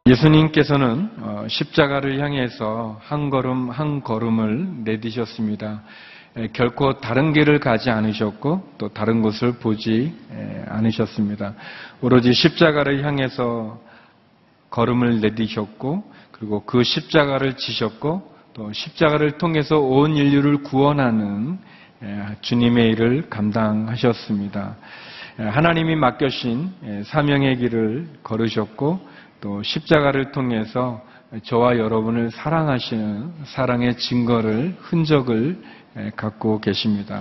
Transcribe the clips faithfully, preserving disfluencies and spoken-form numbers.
예수님께서는 십자가를 향해서 한 걸음 한 걸음을 내디셨습니다. 결코 다른 길을 가지 않으셨고 또 다른 곳을 보지 않으셨습니다. 오로지 십자가를 향해서 걸음을 내디셨고 그리고 그 십자가를 지셨고 또 십자가를 통해서 온 인류를 구원하는 주님의 일을 감당하셨습니다. 하나님이 맡겨신 사명의 길을 걸으셨고 또 십자가를 통해서 저와 여러분을 사랑하시는 사랑의 증거를, 흔적을 갖고 계십니다.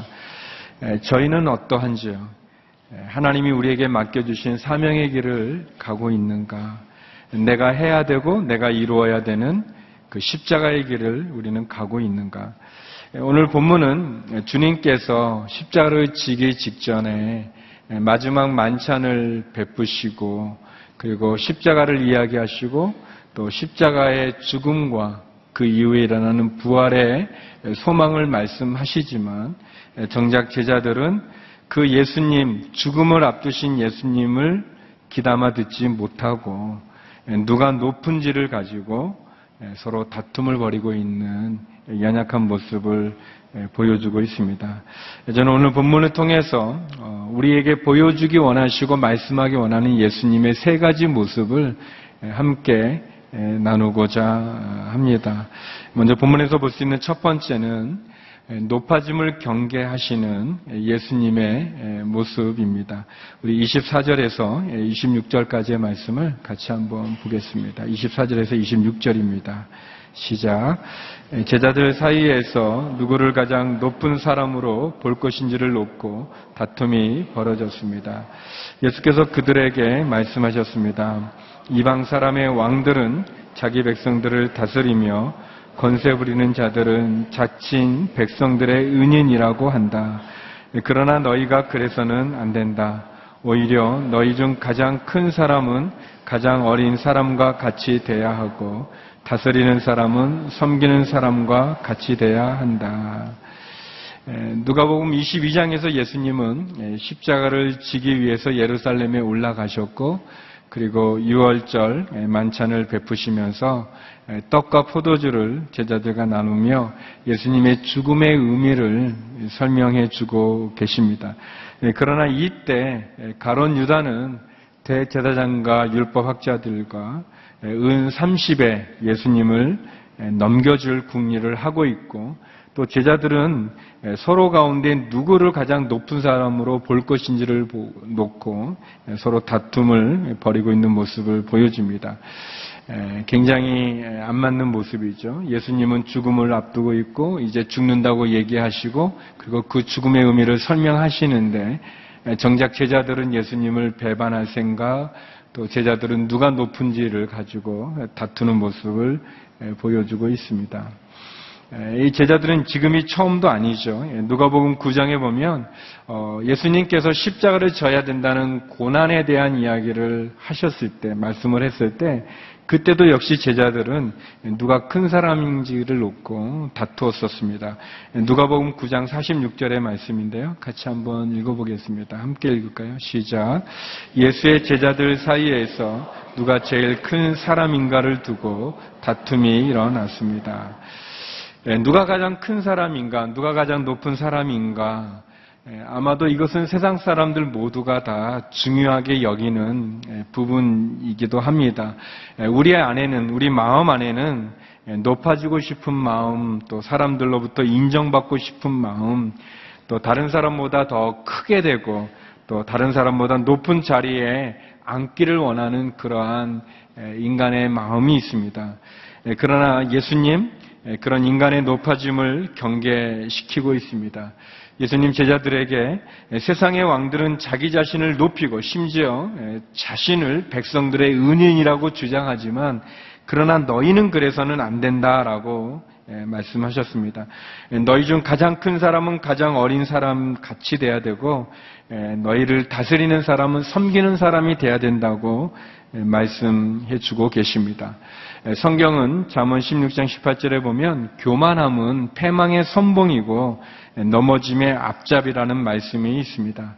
저희는 어떠한지요? 하나님이 우리에게 맡겨주신 사명의 길을 가고 있는가? 내가 해야 되고 내가 이루어야 되는 그 십자가의 길을 우리는 가고 있는가? 오늘 본문은 주님께서 십자가를 지기 직전에 마지막 만찬을 베푸시고 그리고 십자가를 이야기하시고 또 십자가의 죽음과 그 이후에 일어나는 부활의 소망을 말씀하시지만 정작 제자들은 그 예수님, 죽음을 앞두신 예수님을 귀담아 듣지 못하고 누가 높은지를 가지고 서로 다툼을 벌이고 있는 연약한 모습을 보여주고 있습니다. 저는 오늘 본문을 통해서 우리에게 보여주기 원하시고 말씀하기 원하는 예수님의 세 가지 모습을 함께 나누고자 합니다. 먼저 본문에서 볼 수 있는 첫 번째는 높아짐을 경계하시는 예수님의 모습입니다. 우리 이십사 절에서 이십육 절까지의 말씀을 같이 한번 보겠습니다. 이십사 절에서 이십육 절입니다. 시작. 제자들 사이에서 누구를 가장 높은 사람으로 볼 것인지를 놓고 다툼이 벌어졌습니다. 예수께서 그들에게 말씀하셨습니다. 이방 사람의 왕들은 자기 백성들을 다스리며 권세 부리는 자들은 자칭 백성들의 은인이라고 한다. 그러나 너희가 그래서는 안 된다. 오히려 너희 중 가장 큰 사람은 가장 어린 사람과 같이 돼야 하고 다스리는 사람은 섬기는 사람과 같이 돼야 한다. 누가복음 이십이 장에서 예수님은 십자가를 지기 위해서 예루살렘에 올라가셨고 그리고 유월절 만찬을 베푸시면서 떡과 포도주를 제자들과 나누며 예수님의 죽음의 의미를 설명해 주고 계십니다. 그러나 이때 가룟 유다는 대제사장과 율법학자들과 은 삼십에 예수님을 넘겨줄 궁리를 하고 있고 또 제자들은 서로 가운데 누구를 가장 높은 사람으로 볼 것인지를 놓고 서로 다툼을 벌이고 있는 모습을 보여줍니다. 굉장히 안 맞는 모습이죠. 예수님은 죽음을 앞두고 있고 이제 죽는다고 얘기하시고 그리고 그 죽음의 의미를 설명하시는데 정작 제자들은 예수님을 배반할 생각 또 제자들은 누가 높은지를 가지고 다투는 모습을 보여주고 있습니다. 이 제자들은 지금이 처음도 아니죠. 누가복음 구 장에 보면 예수님께서 십자가를 져야 된다는 고난에 대한 이야기를 하셨을 때, 말씀을 했을 때 그때도 역시 제자들은 누가 큰 사람인지를 놓고 다투었었습니다. 누가복음 구 장 사십육 절의 말씀인데요. 같이 한번 읽어보겠습니다. 함께 읽을까요? 시작. 예수의 제자들 사이에서 누가 제일 큰 사람인가를 두고 다툼이 일어났습니다. 누가 가장 큰 사람인가, 누가 가장 높은 사람인가, 아마도 이것은 세상 사람들 모두가 다 중요하게 여기는 부분이기도 합니다. 우리 안에는, 우리 마음 안에는 높아지고 싶은 마음, 또 사람들로부터 인정받고 싶은 마음, 또 다른 사람보다 더 크게 되고 또 다른 사람보다 높은 자리에 앉기를 원하는 그러한 인간의 마음이 있습니다. 그러나 예수님, 그런 인간의 높아짐을 경계시키고 있습니다. 예수님 제자들에게 세상의 왕들은 자기 자신을 높이고 심지어 자신을 백성들의 은인이라고 주장하지만 그러나 너희는 그래서는 안 된다라고 말씀하셨습니다. 너희 중 가장 큰 사람은 가장 어린 사람 같이 돼야 되고 너희를 다스리는 사람은 섬기는 사람이 돼야 된다고 말씀해 주고 계십니다. 성경은 잠언 십육 장 십팔 절에 보면 교만함은 패망의 선봉이고 넘어짐의 앞잡이라는 말씀이 있습니다.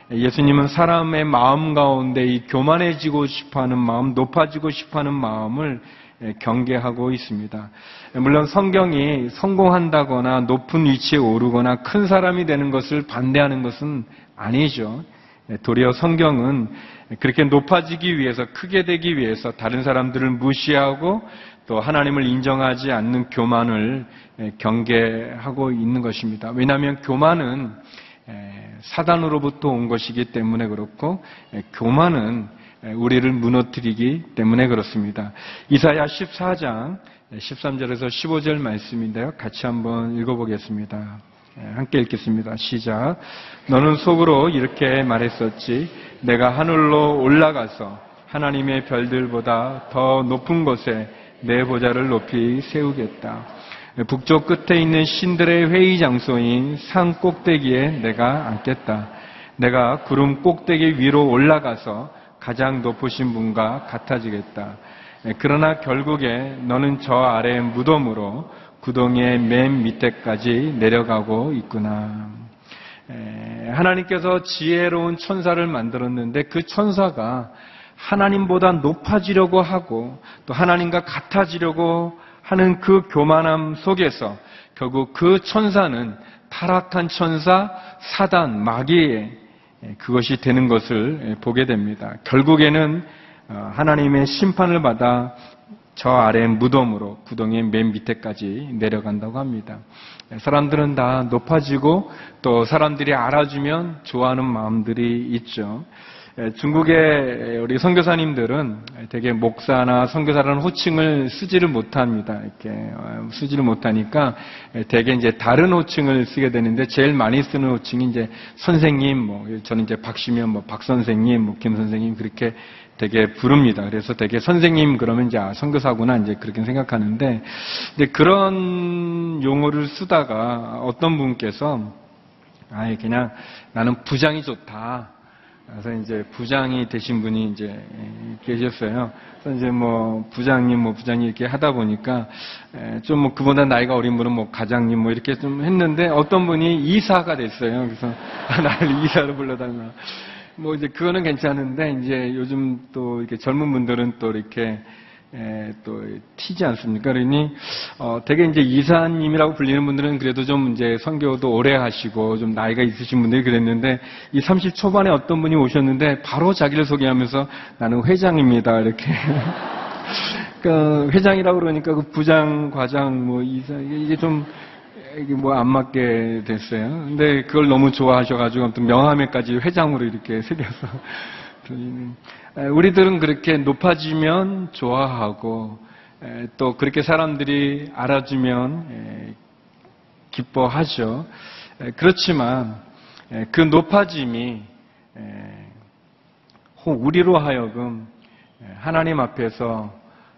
예수님은 사람의 마음 가운데 이 교만해지고 싶어하는 마음, 높아지고 싶어하는 마음을 경계하고 있습니다. 물론 성경이 성공한다거나 높은 위치에 오르거나 큰 사람이 되는 것을 반대하는 것은 아니죠. 도리어 성경은 그렇게 높아지기 위해서, 크게 되기 위해서 다른 사람들을 무시하고 또 하나님을 인정하지 않는 교만을 경계하고 있는 것입니다. 왜냐하면 교만은 사단으로부터 온 것이기 때문에 그렇고, 교만은 우리를 무너뜨리기 때문에 그렇습니다. 이사야 십사 장 십삼 절에서 십오 절 말씀인데요. 같이 한번 읽어보겠습니다. 함께 읽겠습니다. 시작. 너는 속으로 이렇게 말했었지. 내가 하늘로 올라가서 하나님의 별들보다 더 높은 곳에 내 보좌를 높이 세우겠다. 북쪽 끝에 있는 신들의 회의 장소인 산 꼭대기에 내가 앉겠다. 내가 구름 꼭대기 위로 올라가서 가장 높으신 분과 같아지겠다. 그러나 결국에 너는 저 아래의 무덤으로 구덩이의 맨 밑에까지 내려가고 있구나. 하나님께서 지혜로운 천사를 만들었는데 그 천사가 하나님보다 높아지려고 하고 또 하나님과 같아지려고 하는 그 교만함 속에서 결국 그 천사는 타락한 천사, 사단, 마귀의 그것이 되는 것을 보게 됩니다. 결국에는 하나님의 심판을 받아 저 아래 무덤으로 구덩이의 맨 밑에까지 내려간다고 합니다. 사람들은 다 높아지고 또 사람들이 알아주면 좋아하는 마음들이 있죠. 중국의 우리 선교사님들은 되게 목사나 선교사라는 호칭을 쓰지를 못합니다. 이렇게 쓰지를 못하니까 되게 이제 다른 호칭을 쓰게 되는데 제일 많이 쓰는 호칭이 이제 선생님, 뭐 저는 이제 박시면 뭐 박 선생님, 뭐 김 선생님 그렇게 되게 부릅니다. 그래서 되게 선생님 그러면 이제 아, 선교사구나 이제 그렇게 생각하는데, 이제 그런 용어를 쓰다가 어떤 분께서 아예 그냥 나는 부장이 좋다. 그래서 이제 부장이 되신 분이 이제 계셨어요. 그래서 이제 뭐 부장님, 뭐 부장님 이렇게 하다 보니까 좀 뭐 그보다 나이가 어린 분은 뭐 가장님 뭐 이렇게 좀 했는데 어떤 분이 이사가 됐어요. 그래서 나를 이사로 불러달라. 뭐 이제 그거는 괜찮은데 이제 요즘 또 이렇게 젊은 분들은 또 이렇게 에, 또 튀지 않습니까? 그러니 어, 되게 이제 이사님이라고 불리는 분들은 그래도 좀 이제 선교도 오래 하시고 좀 나이가 있으신 분들이 그랬는데 이 삼십 초반에 어떤 분이 오셨는데 바로 자기를 소개하면서 나는 회장입니다 이렇게. 그러니까 회장이라고 그러니까 그 부장, 과장, 뭐 이사 이게 좀 이게 뭐 안 맞게 됐어요. 근데 그걸 너무 좋아하셔가지고 아무튼 명함에까지 회장으로 이렇게 새겨서. 우리들은 그렇게 높아지면 좋아하고 또 그렇게 사람들이 알아주면 기뻐하죠. 그렇지만 그 높아짐이 우리로 하여금 하나님 앞에서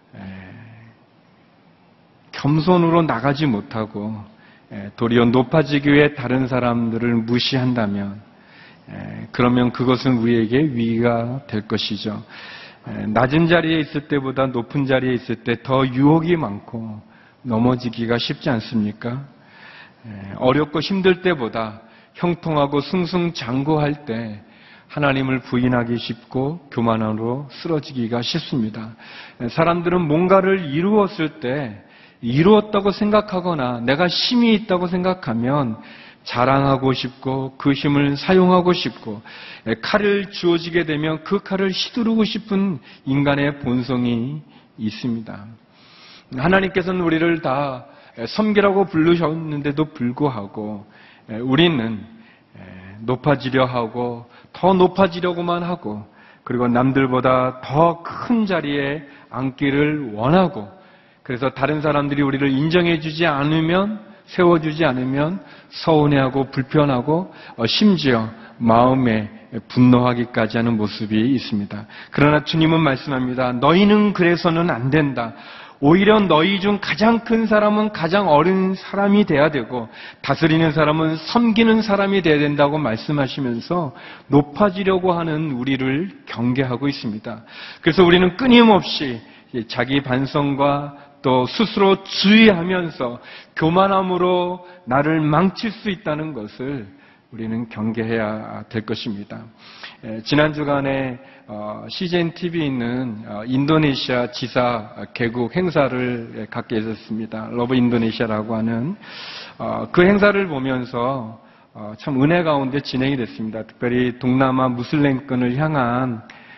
겸손으로 나가지 못하고 도리어 높아지기 위해 다른 사람들을 무시한다면 그러면 그것은 우리에게 위기가 될 것이죠. 낮은 자리에 있을 때보다 높은 자리에 있을 때 더 유혹이 많고 넘어지기가 쉽지 않습니까? 어렵고 힘들 때보다 형통하고 승승장구할 때 하나님을 부인하기 쉽고 교만으로 쓰러지기가 쉽습니다. 사람들은 뭔가를 이루었을 때 이루었다고 생각하거나 내가 힘이 있다고 생각하면 자랑하고 싶고 그 힘을 사용하고 싶고 칼을 주어지게 되면 그 칼을 휘두르고 싶은 인간의 본성이 있습니다. 하나님께서는 우리를 다 섬기라고 부르셨는데도 불구하고 우리는 높아지려 하고 더 높아지려고만 하고 그리고 남들보다 더 큰 자리에 앉기를 원하고 그래서 다른 사람들이 우리를 인정해주지 않으면 세워주지 않으면 서운해하고 불편하고 심지어 마음에 분노하기까지 하는 모습이 있습니다. 그러나 주님은 말씀합니다. 너희는 그래서는 안 된다. 오히려 너희 중 가장 큰 사람은 가장 어린 사람이 돼야 되고 다스리는 사람은 섬기는 사람이 돼야 된다고 말씀하시면서 높아지려고 하는 우리를 경계하고 있습니다. 그래서 우리는 끊임없이 자기 반성과 또 스스로 주의하면서 교만함으로 나를 망칠 수 있다는 것을 우리는 경계해야 될 것입니다. 지난 주간에 씨제이엔 티비에 있는 인도네시아 지사 개국 행사를 갖게 됐습니다. 러브 인도네시아라고 하는 그 행사를 보면서 참 은혜 가운데 진행이 됐습니다. 특별히 동남아 무슬림권을 향한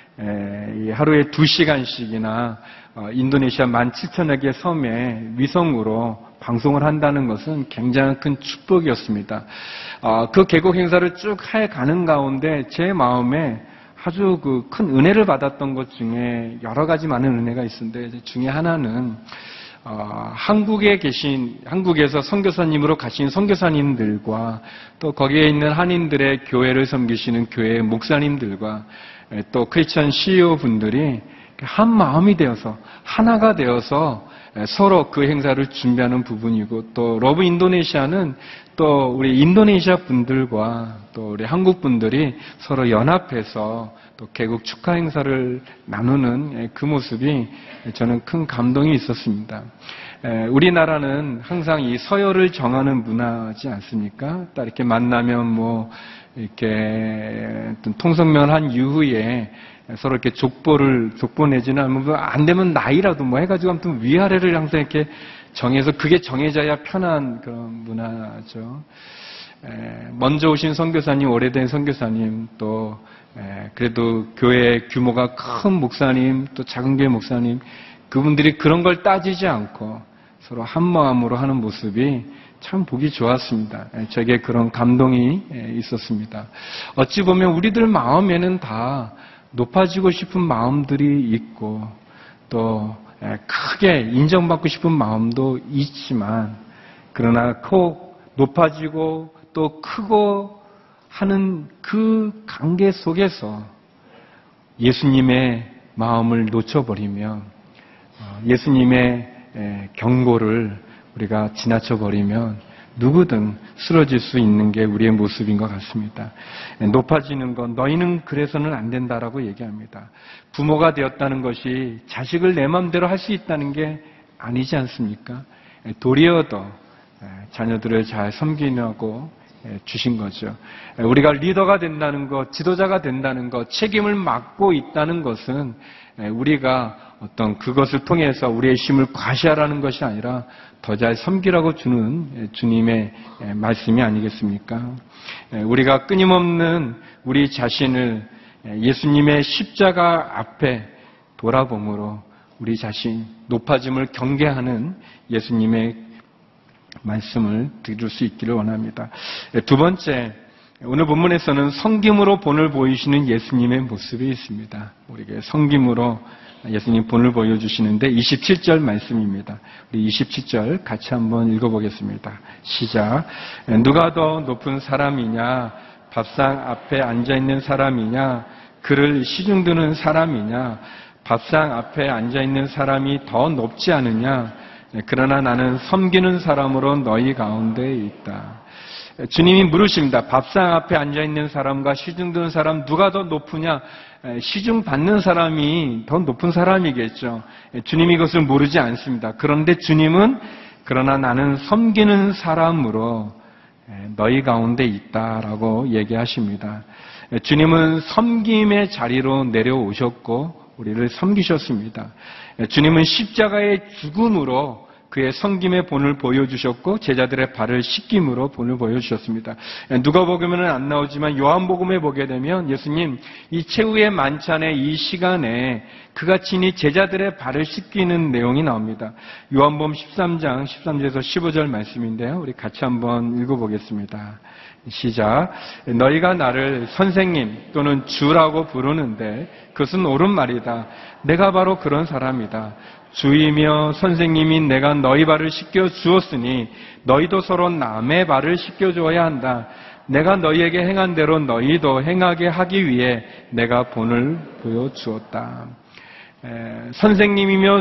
하루에 두 시간씩이나 인도네시아 만 칠천여 개 섬에 위성으로 방송을 한다는 것은 굉장히 큰 축복이었습니다. 그 개국 행사를 쭉 해가는 가운데 제 마음에 아주 그 큰 은혜를 받았던 것 중에 여러 가지 많은 은혜가 있었는데 중에 하나는 어, 한국에 계신, 한국에서 선교사님으로 가신 선교사님들과 또 거기에 있는 한인들의 교회를 섬기시는 교회 목사님들과 또 크리스천 씨이오 분들이 한 마음이 되어서, 하나가 되어서 서로 그 행사를 준비하는 부분이고, 또 러브 인도네시아는 또 우리 인도네시아 분들과 또 우리 한국 분들이 서로 연합해서 또 개국 축하 행사를 나누는 그 모습이 저는 큰 감동이 있었습니다. 우리나라는 항상 이 서열을 정하는 문화지 않습니까? 딱 이렇게 만나면 뭐 이렇게 통성명을 한 이후에 서로 이렇게 족보를 족보 내지는 않으면 안 되면 나이라도 뭐 해가지고 아무튼 위아래를 항상 이렇게 정해서 그게 정해져야 편한 그런 문화죠. 먼저 오신 선교사님, 오래된 선교사님, 또 그래도 교회 규모가 큰 목사님, 또 작은 교회 목사님, 그분들이 그런 걸 따지지 않고 서로 한 마음으로 하는 모습이 참 보기 좋았습니다. 저에게 그런 감동이 있었습니다. 어찌 보면 우리들 마음에는 다 높아지고 싶은 마음들이 있고 또 크게 인정받고 싶은 마음도 있지만, 그러나 꼭 높아지고 또 크고 하는 그 관계 속에서 예수님의 마음을 놓쳐버리면, 예수님의 경고를 우리가 지나쳐버리면 누구든 쓰러질 수 있는 게 우리의 모습인 것 같습니다. 높아지는 건 너희는 그래서는 안 된다라고 얘기합니다. 부모가 되었다는 것이 자식을 내 마음대로 할 수 있다는 게 아니지 않습니까? 도리어 더 자녀들을 잘 섬기려고 주신 거죠. 우리가 리더가 된다는 것, 지도자가 된다는 것, 책임을 맡고 있다는 것은 우리가 어떤 그것을 통해서 우리의 힘을 과시하라는 것이 아니라 더 잘 섬기라고 주는 주님의 말씀이 아니겠습니까? 우리가 끊임없는 우리 자신을 예수님의 십자가 앞에 돌아봄으로 우리 자신 높아짐을 경계하는 예수님의 말씀을 들을 수 있기를 원합니다. 두 번째, 오늘 본문에서는 섬김으로 본을 보이시는 예수님의 모습이 있습니다. 우리에게 섬김으로 예수님 본을 보여주시는데 이십칠 절 말씀입니다. 우리 이십칠 절 같이 한번 읽어보겠습니다. 시작. 누가 더 높은 사람이냐? 밥상 앞에 앉아있는 사람이냐? 그를 시중드는 사람이냐? 밥상 앞에 앉아있는 사람이 더 높지 않으냐? 그러나 나는 섬기는 사람으로 너희 가운데 있다. 주님이 물으십니다. 밥상 앞에 앉아있는 사람과 시중드는 사람 누가 더 높으냐? 시중 받는 사람이 더 높은 사람이겠죠. 주님이 그것을 모르지 않습니다. 그런데 주님은 그러나 나는 섬기는 사람으로 너희 가운데 있다라고 얘기하십니다. 주님은 섬김의 자리로 내려오셨고 우리를 섬기셨습니다. 주님은 십자가의 죽음으로 그의 섬김의 본을 보여주셨고 제자들의 발을 씻김으로 본을 보여주셨습니다. 누가복음에는 안 나오지만 요한복음에 보게 되면 예수님 이 최후의 만찬의 이 시간에 그가 친히 제자들의 발을 씻기는 내용이 나옵니다. 요한복음 십삼 장 십삼 절에서 십오 절 말씀인데요. 우리 같이 한번 읽어보겠습니다. 시작. 너희가 나를 선생님 또는 주라고 부르는데 그것은 옳은 말이다. 내가 바로 그런 사람이다. 주이며 선생님인 내가 너희 발을 씻겨 주었으니 너희도 서로 남의 발을 씻겨 주어야 한다. 내가 너희에게 행한 대로 너희도 행하게 하기 위해 내가 본을 보여주었다. 에, 선생님이며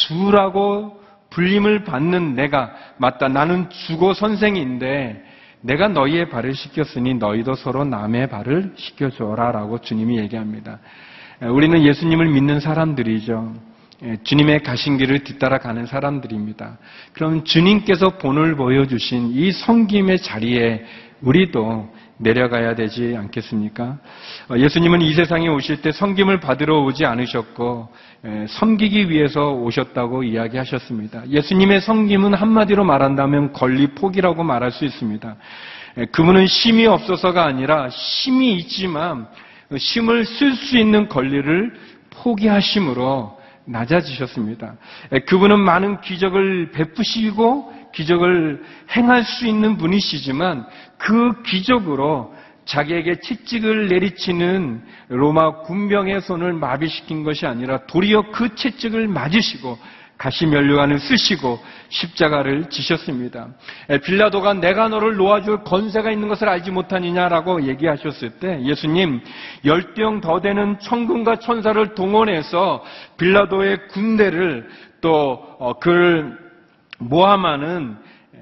주라고 불림을 받는 내가, 맞다, 나는 주고 선생인데 내가 너희의 발을 씻겼으니 너희도 서로 남의 발을 씻겨줘라 라고 주님이 얘기합니다. 에, 우리는 예수님을 믿는 사람들이죠. 주님의 가신 길을 뒤따라 가는 사람들입니다. 그럼 주님께서 본을 보여주신 이 섬김의 자리에 우리도 내려가야 되지 않겠습니까? 예수님은 이 세상에 오실 때 섬김을 받으러 오지 않으셨고 섬기기 위해서 오셨다고 이야기하셨습니다. 예수님의 섬김은 한마디로 말한다면 권리 포기라고 말할 수 있습니다. 그분은 힘이 없어서가 아니라 힘이 있지만 힘을 쓸 수 있는 권리를 포기하심으로 낮아지셨습니다. 그분은 많은 기적을 베푸시고 기적을 행할 수 있는 분이시지만 그 기적으로 자기에게 채찍을 내리치는 로마 군병의 손을 마비시킨 것이 아니라 도리어 그 채찍을 맞으시고 가시면류관을 쓰시고 십자가를 지셨습니다. 빌라도가 내가 너를 놓아줄 권세가 있는 것을 알지 못하느냐라고 얘기하셨을 때 예수님 열대형 더 되는 천군과 천사를 동원해서 빌라도의 군대를 또 그를 모함하는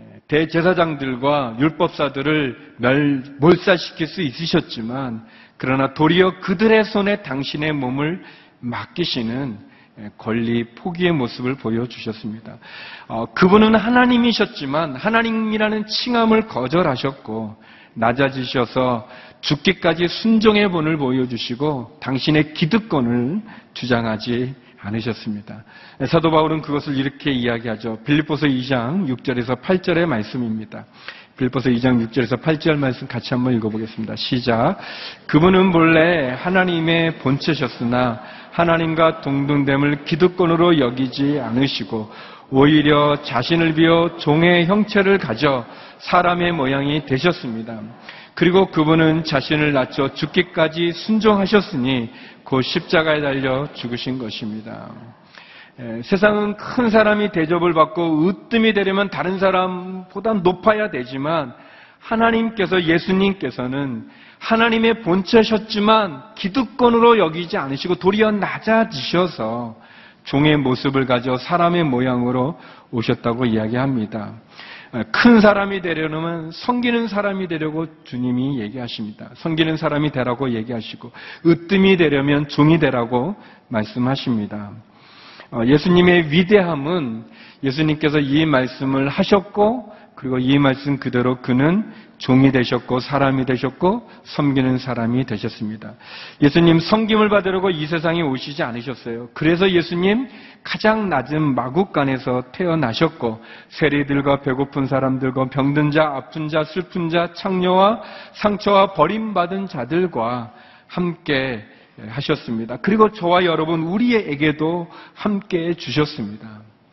대제사장들과 율법사들을 몰살시킬 수 있으셨지만 그러나 도리어 그들의 손에 당신의 몸을 맡기시는 권리 포기의 모습을 보여주셨습니다. 어, 그분은 하나님이셨지만 하나님이라는 칭함을 거절하셨고 낮아지셔서 죽기까지 순종의 본을 보여주시고 당신의 기득권을 주장하지 않으셨습니다. 사도 바울은 그것을 이렇게 이야기하죠. 빌립보서 이 장 육 절에서 팔 절의 말씀입니다. 빌립보서 이 장 육 절에서 팔 절 말씀 같이 한번 읽어보겠습니다. 시작. 그분은 본래 하나님의 본체셨으나 하나님과 동등됨을 기득권으로 여기지 않으시고 오히려 자신을 비워 종의 형체를 가져 사람의 모양이 되셨습니다. 그리고 그분은 자신을 낮춰 죽기까지 순종하셨으니 곧 십자가에 달려 죽으신 것입니다. 에, 세상은 큰 사람이 대접을 받고 으뜸이 되려면 다른 사람보다 높아야 되지만 하나님께서 예수님께서는 하나님의 본체셨지만 기득권으로 여기지 않으시고 도리어 낮아지셔서 종의 모습을 가져 사람의 모양으로 오셨다고 이야기합니다. 큰 사람이 되려면 섬기는 사람이 되려고 주님이 얘기하십니다. 섬기는 사람이 되라고 얘기하시고 으뜸이 되려면 종이 되라고 말씀하십니다. 예수님의 위대함은 예수님께서 이 말씀을 하셨고 그리고 이 말씀 그대로 그는 종이 되셨고 사람이 되셨고 섬기는 사람이 되셨습니다. 예수님 섬김을 받으려고 이 세상에 오시지 않으셨어요. 그래서 예수님 가장 낮은 마국간에서 태어나셨고 세리들과 배고픈 사람들과 병든 자, 아픈 자, 슬픈 자, 창녀와 상처와 버림받은 자들과 함께 하셨습니다. 그리고 저와 여러분 우리에게도 함께 주셨습니다.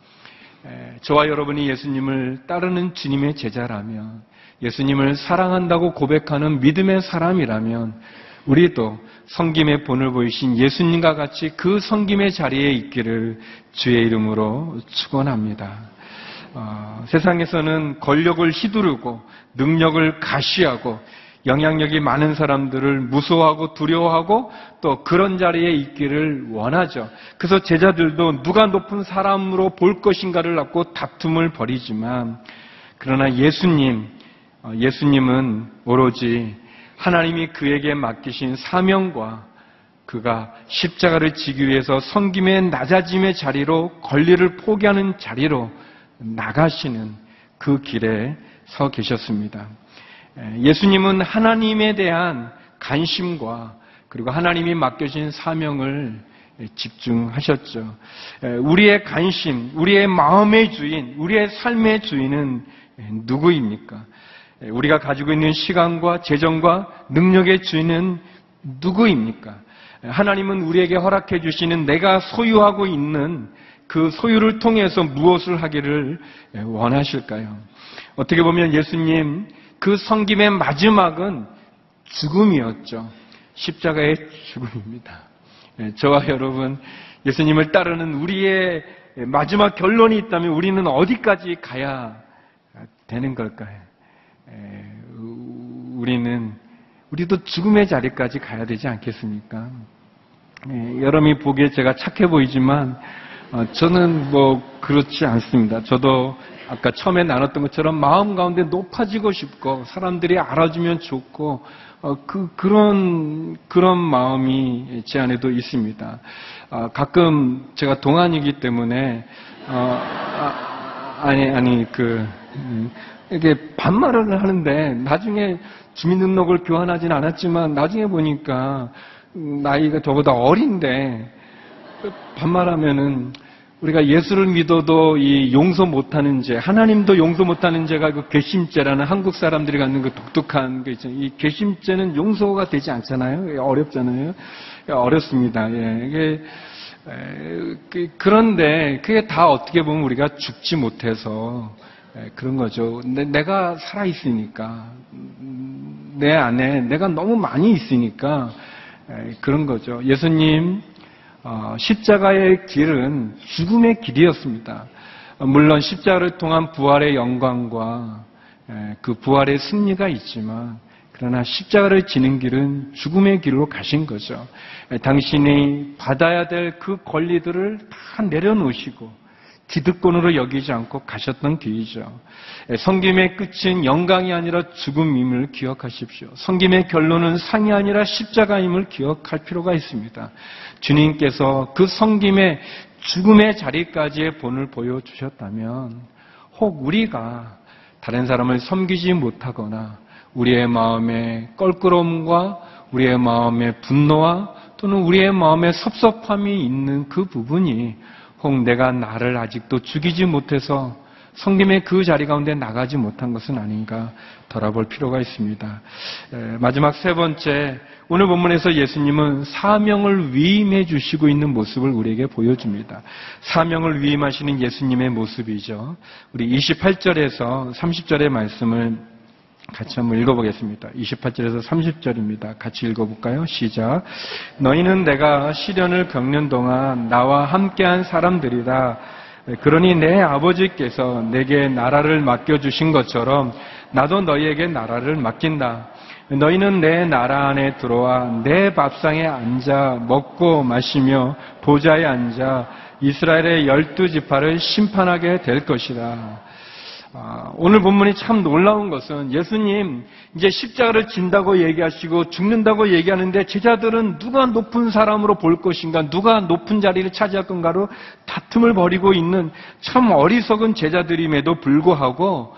저와 여러분이 예수님을 따르는 주님의 제자라면 예수님을 사랑한다고 고백하는 믿음의 사람이라면 우리도 섬김의 본을 보이신 예수님과 같이 그 섬김의 자리에 있기를 주의 이름으로 축원합니다. 어, 세상에서는 권력을 휘두르고 능력을 가시하고 영향력이 많은 사람들을 무서워하고 두려워하고 또 그런 자리에 있기를 원하죠. 그래서 제자들도 누가 높은 사람으로 볼 것인가를 갖고 다툼을 벌이지만 그러나 예수님, 예수님은 오로지 하나님이 그에게 맡기신 사명과 그가 십자가를 지기 위해서 섬김의 낮아짐의 자리로 권리를 포기하는 자리로 나가시는 그 길에 서 계셨습니다. 예수님은 하나님에 대한 관심과 그리고 하나님이 맡겨진 사명을 집중하셨죠. 우리의 관심, 우리의 마음의 주인, 우리의 삶의 주인은 누구입니까? 우리가 가지고 있는 시간과 재정과 능력의 주인은 누구입니까? 하나님은 우리에게 허락해 주시는 내가 소유하고 있는 그 소유를 통해서 무엇을 하기를 원하실까요? 어떻게 보면 예수님 그 섬김의 마지막은 죽음이었죠. 십자가의 죽음입니다. 저와 여러분, 예수님을 따르는 우리의 마지막 결론이 있다면 우리는 어디까지 가야 되는 걸까요? 우리는, 우리도 죽음의 자리까지 가야 되지 않겠습니까? 여러분이 보기에 제가 착해 보이지만, 저는 뭐, 그렇지 않습니다. 저도 아까 처음에 나눴던 것처럼 마음 가운데 높아지고 싶고 사람들이 알아주면 좋고 어, 그 그런 그런 마음이 제 안에도 있습니다. 어, 가끔 제가 동안이기 때문에 어, 아, 아니, 아니, 그, 이게 반말을 하는데, 나중에 주민등록을 교환하진 않았지만, 나중에 보니까, 나이가 저보다 어린데, 반말하면은, 우리가 예수를 믿어도 이 용서 못하는 죄, 하나님도 용서 못하는 죄가 그 괘씸죄라는 한국 사람들이 갖는 그 독특한 게 있잖아요. 이 괘씸죄는 용서가 되지 않잖아요. 어렵잖아요. 어렵습니다. 예, 이게, 에, 그런데 그게 다 어떻게 보면 우리가 죽지 못해서 에, 그런 거죠. 내, 내가 살아있으니까, 내 안에 내가 너무 많이 있으니까 에, 그런 거죠. 예수님, 어, 십자가의 길은 죽음의 길이었습니다. 물론 십자가를 통한 부활의 영광과 그 부활의 승리가 있지만 그러나 십자가를 지는 길은 죽음의 길로 가신 거죠. 당신이 받아야 될 그 권리들을 다 내려놓으시고 기득권으로 여기지 않고 가셨던 길이죠. 섬김의 끝은 영광이 아니라 죽음임을 기억하십시오. 섬김의 결론은 상이 아니라 십자가임을 기억할 필요가 있습니다. 주님께서 그 섬김의 죽음의 자리까지의 본을 보여주셨다면 혹 우리가 다른 사람을 섬기지 못하거나 우리의 마음의 껄끄러움과 우리의 마음의 분노와 또는 우리의 마음의 섭섭함이 있는 그 부분이 혹 내가 나를 아직도 죽이지 못해서 성김의 그 자리 가운데 나가지 못한 것은 아닌가 돌아볼 필요가 있습니다. 마지막 세 번째, 오늘 본문에서 예수님은 사명을 위임해 주시고 있는 모습을 우리에게 보여줍니다. 사명을 위임하시는 예수님의 모습이죠. 우리 이십팔 절에서 삼십 절의 말씀을 같이 한번 읽어보겠습니다. 이십팔 절에서 삼십 절입니다. 같이 읽어볼까요? 시작. 너희는 내가 시련을 겪는 동안 나와 함께한 사람들이다. 그러니 내 아버지께서 내게 나라를 맡겨주신 것처럼 나도 너희에게 나라를 맡긴다. 너희는 내 나라 안에 들어와 내 밥상에 앉아 먹고 마시며 보좌에 앉아 이스라엘의 열두 지파를 심판하게 될 것이다. 아, 오늘 본문이 참 놀라운 것은 예수님 이제 십자가를 진다고 얘기하시고 죽는다고 얘기하는데 제자들은 누가 높은 사람으로 볼 것인가, 누가 높은 자리를 차지할 건가로 다툼을 벌이고 있는 참 어리석은 제자들임에도 불구하고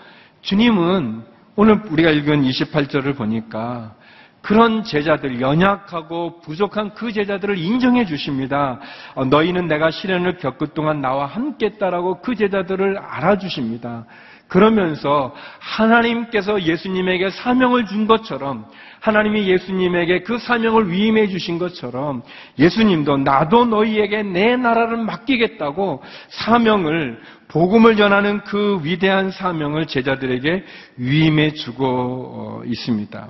주님은 오늘 우리가 읽은 이십팔 절을 보니까 그런 제자들, 연약하고 부족한 그 제자들을 인정해 주십니다. 어, 너희는 내가 시련을 겪을 동안 나와 함께 했다라고 그 제자들을 알아주십니다. 그러면서 하나님께서 예수님에게 사명을 준 것처럼, 하나님이 예수님에게 그 사명을 위임해 주신 것처럼 예수님도 나도 너희에게 내 나라를 맡기겠다고 사명을, 복음을 전하는 그 위대한 사명을 제자들에게 위임해 주고 있습니다.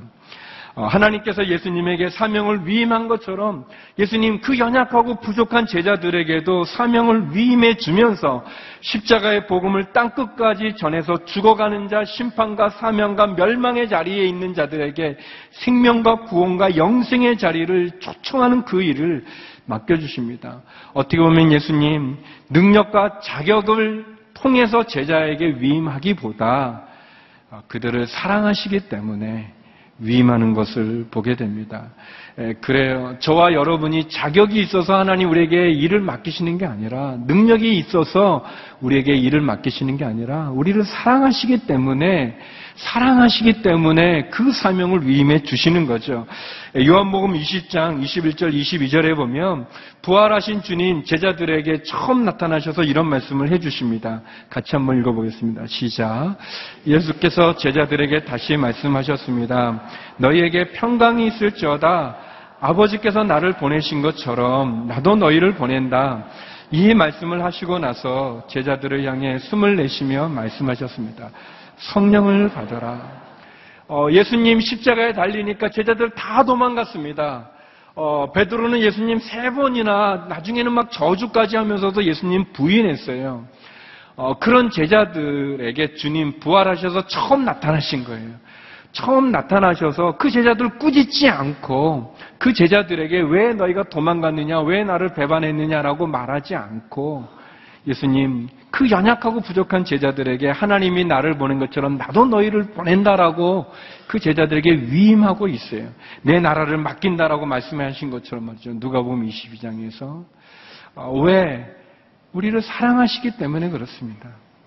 하나님께서 예수님에게 사명을 위임한 것처럼 예수님 그 연약하고 부족한 제자들에게도 사명을 위임해 주면서 십자가의 복음을 땅끝까지 전해서 죽어가는 자, 심판과 사명과 멸망의 자리에 있는 자들에게 생명과 구원과 영생의 자리를 초청하는 그 일을 맡겨주십니다. 어떻게 보면 예수님 능력과 자격을 통해서 제자에게 위임하기보다 그들을 사랑하시기 때문에 위임하는 것을 보게 됩니다. 에, 그래요. 저와 여러분이 자격이 있어서 하나님 우리에게 일을 맡기시는 게 아니라, 능력이 있어서 우리에게 일을 맡기시는 게 아니라 우리를 사랑하시기 때문에 사랑하시기 때문에 그 사명을 위임해 주시는 거죠. 요한복음 이십 장 이십일 절 이십이 절에 보면 부활하신 주님 제자들에게 처음 나타나셔서 이런 말씀을 해주십니다. 같이 한번 읽어보겠습니다. 시작. 예수께서 제자들에게 다시 말씀하셨습니다. 너희에게 평강이 있을지어다. 아버지께서 나를 보내신 것처럼 나도 너희를 보낸다. 이 말씀을 하시고 나서 제자들을 향해 숨을 내쉬며 말씀하셨습니다. 성령을 받아라. 어, 예수님 십자가에 달리니까 제자들 다 도망갔습니다. 어, 베드로는 예수님 세 번이나 나중에는 막 저주까지 하면서도 예수님 부인했어요. 어, 그런 제자들에게 주님 부활하셔서 처음 나타나신 거예요. 처음 나타나셔서 그 제자들 꾸짖지 않고 그 제자들에게 왜 너희가 도망갔느냐, 왜 나를 배반했느냐라고 말하지 않고 예수님 그 연약하고 부족한 제자들에게 하나님이 나를 보낸 것처럼 나도 너희를 보낸다라고 그 제자들에게 위임하고 있어요. 내 나라를 맡긴다라고 말씀하신 것처럼 말이죠. 누가복음 이십이 장에서 왜? 우리를 사랑하시기 때문에 그렇습니다.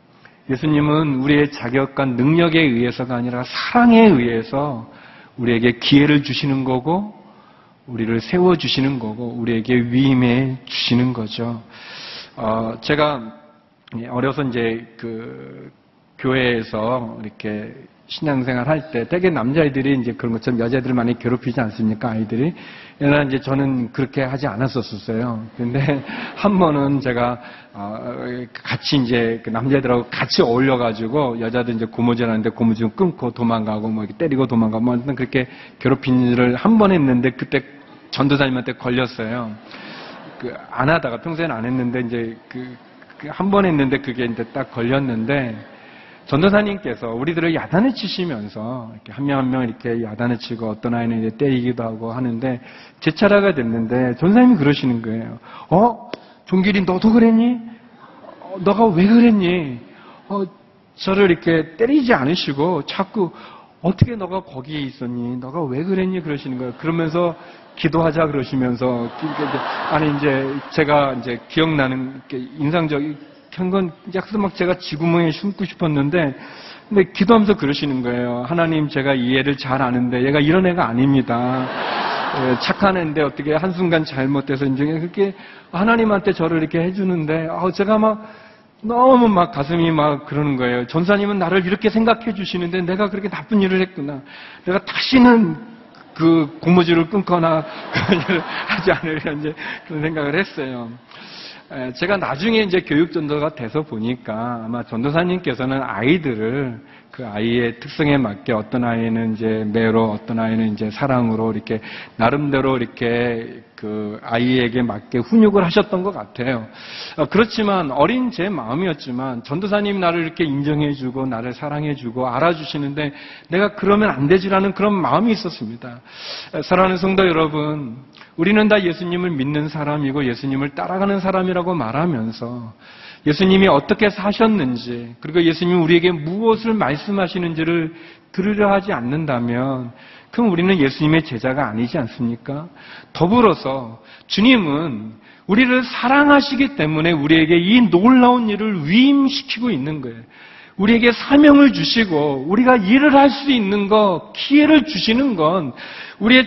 예수님은 우리의 자격과 능력에 의해서가 아니라 사랑에 의해서 우리에게 기회를 주시는 거고 우리를 세워주시는 거고 우리에게 위임해 주시는 거죠. 어, 제가 어려서 이제 그 교회에서 이렇게 신앙생활 할 때 되게 남자아이들이 이제 그런 것처럼 여자애들 많이 괴롭히지 않습니까? 아이들이. 그러나 이제 저는 그렇게 하지 않았었어요. 근데 한 번은 제가 같이 이제 그 남자애들하고 같이 어울려가지고 여자들 이제 고무줄하는데 고무줄 끊고 도망가고 뭐 이렇게 때리고 도망가고 뭐 그렇게 괴롭힌 일을 한 번 했는데 그때 전도사님한테 걸렸어요. 그 안 하다가 평소에는 안 했는데 이제 그 한 번 했는데 그게 이제 딱 걸렸는데 전도사님께서 우리들을 야단을 치시면서 이렇게 한 명 한 명 이렇게 야단을 치고 어떤 아이는 이제 때리기도 하고 하는데 제 차례가 됐는데 전도사님이 그러시는 거예요. 어? 종길이 너도 그랬니? 어, 너가 왜 그랬니? 어, 저를 이렇게 때리지 않으시고 자꾸 어떻게 너가 거기에 있었니? 너가 왜 그랬니? 그러시는 거예요. 그러면서 기도하자 그러시면서 아니 이제 제가 이제 기억나는 인상적인 건 약간 막 제가 지구멍에 숨고 싶었는데 근데 기도하면서 그러시는 거예요. 하나님 제가 이 애를 잘 아는데 얘가 이런 애가 아닙니다. 착한 애인데 어떻게 한순간 잘못돼서 이제 그렇게 하나님한테 저를 이렇게 해주는데 제가 막 너무 막 가슴이 막 그러는 거예요. 전사님은 나를 이렇게 생각해 주시는데 내가 그렇게 나쁜 일을 했구나. 내가 다시는 그 고무줄을 끊거나 그런 일을 하지 않으려 이제 그런 생각을 했어요. 제가 나중에 이제 교육전도가 돼서 보니까 아마 전도사님께서는 아이들을 그 아이의 특성에 맞게 어떤 아이는 이제 매로, 어떤 아이는 이제 사랑으로 이렇게 나름대로 이렇게 그 아이에게 맞게 훈육을 하셨던 것 같아요. 그렇지만 어린 제 마음이었지만 전도사님 나를 이렇게 인정해주고 나를 사랑해주고 알아주시는데 내가 그러면 안 되지라는 그런 마음이 있었습니다. 사랑하는 성도 여러분, 우리는 다 예수님을 믿는 사람이고 예수님을 따라가는 사람이라고 말하면서 예수님이 어떻게 사셨는지 그리고 예수님이 우리에게 무엇을 말씀하시는지를 들으려 하지 않는다면 그럼 우리는 예수님의 제자가 아니지 않습니까? 더불어서 주님은 우리를 사랑하시기 때문에 우리에게 이 놀라운 일을 위임시키고 있는 거예요. 우리에게 사명을 주시고 우리가 일을 할 수 있는 것, 기회를 주시는 건 우리의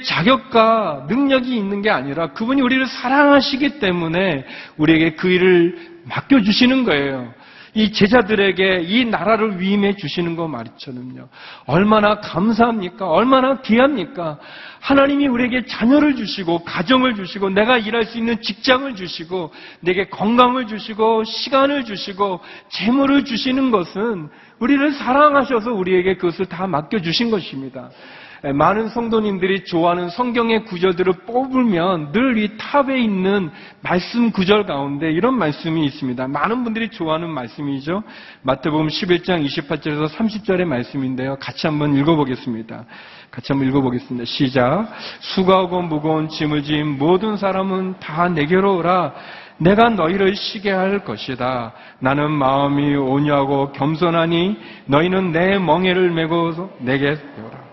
자격과 능력이 있는 게 아니라 그분이 우리를 사랑하시기 때문에 우리에게 그 일을 맡겨주시는 거예요. 이 제자들에게 이 나라를 위임해 주시는 거 말처럼요. 얼마나 감사합니까? 얼마나 귀합니까? 하나님이 우리에게 자녀를 주시고 가정을 주시고 내가 일할 수 있는 직장을 주시고 내게 건강을 주시고 시간을 주시고 재물을 주시는 것은 우리를 사랑하셔서 우리에게 그것을 다 맡겨주신 것입니다. 많은 성도님들이 좋아하는 성경의 구절들을 뽑으면 늘 이 탑에 있는 말씀 구절 가운데 이런 말씀이 있습니다. 많은 분들이 좋아하는 말씀이죠. 마태복음 십일 장 이십팔 절에서 삼십 절의 말씀인데요. 같이 한번 읽어보겠습니다. 같이 한번 읽어보겠습니다. 시작. 수고하고 무거운 짐을 지은 모든 사람은 다 내게로 오라. 내가 너희를 쉬게 할 것이다. 나는 마음이 온유하고 겸손하니 너희는 내 멍에를 메고 내게 배우라.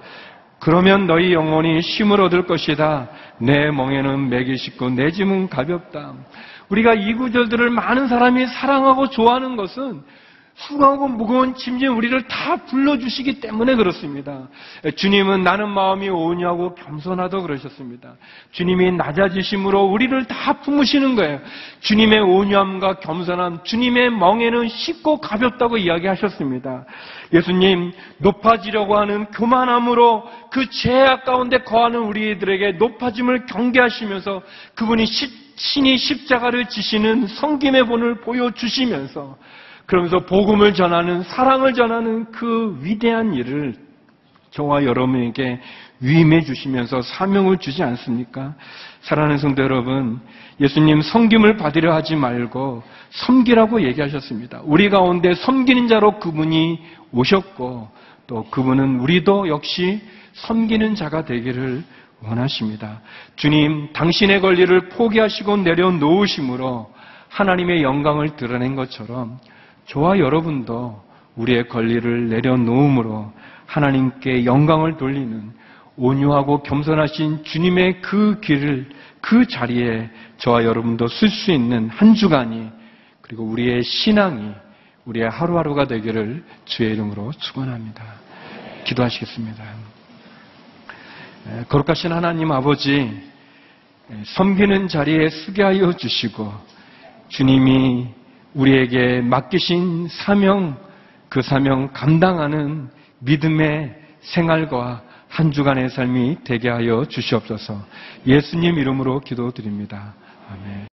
그러면 너희 영혼이 쉼을 얻을 것이다. 내 멍에는 맥이 쉽고 내 짐은 가볍다. 우리가 이 구절들을 많은 사람이 사랑하고 좋아하는 것은 수고하고 무거운 짐진 우리를 다 불러주시기 때문에 그렇습니다. 주님은 나는 마음이 온유하고 겸손하다 그러셨습니다. 주님이 낮아지심으로 우리를 다 품으시는 거예요. 주님의 온유함과 겸손함, 주님의 멍에는 쉽고 가볍다고 이야기하셨습니다. 예수님 높아지려고 하는 교만함으로 그 죄악 가운데 거하는 우리들에게 높아짐을 경계하시면서 그분이 신이 십자가를 지시는 섬김의 본을 보여주시면서 그러면서 복음을 전하는 사랑을 전하는 그 위대한 일을 저와 여러분에게 위임해 주시면서 사명을 주지 않습니까? 사랑하는 성도 여러분, 예수님 섬김을 받으려 하지 말고 섬기라고 얘기하셨습니다. 우리 가운데 섬기는 자로 그분이 오셨고 또 그분은 우리도 역시 섬기는 자가 되기를 원하십니다. 주님, 당신의 권리를 포기하시고 내려놓으심으로 하나님의 영광을 드러낸 것처럼 저와 여러분도 우리의 권리를 내려놓음으로 하나님께 영광을 돌리는 온유하고 겸손하신 주님의 그 길을, 그 자리에 저와 여러분도 쓸 수 있는 한 주간이, 그리고 우리의 신앙이, 우리의 하루하루가 되기를 주의 이름으로 축원합니다. 기도하시겠습니다. 거룩하신 하나님 아버지, 섬기는 자리에 서게 하여 주시고 주님이 우리에게 맡기신 사명, 그 사명 감당하는 믿음의 생활과 한 주간의 삶이 되게 하여 주시옵소서. 예수님 이름으로 기도드립니다. 아멘.